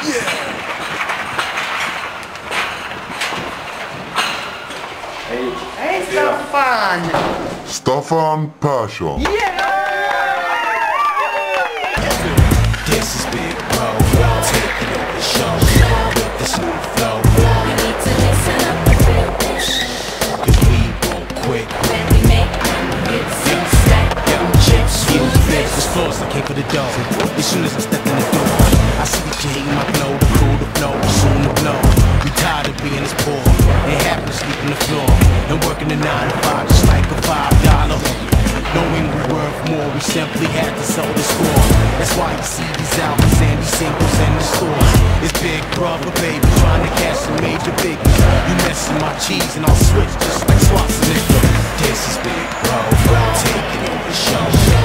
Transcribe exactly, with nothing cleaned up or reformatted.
Hey, Staffan! Staffan Persson. Yeah! This is Big Bro, taking over the show with this new flow. You need to listen up and feel this. Cause we won't quit. When we make hits, you stack them chips. Use this, this floor's like came for the dough. As soon as I step in the door, I see that you hating my flow, the crew to blow, soon to blow. We tired of being this poor, ain't happy to sleep on the floor, and working the nine to five just like a five dollar. Knowing we're worth more, we simply had to sell the score. That's why you see these albums and these singles in the stores. It's Big Brother, baby, trying to catch some major biggies. You messing my cheese and I'll switch just like Schwarzenegger. This is Big Bro, taking over the show.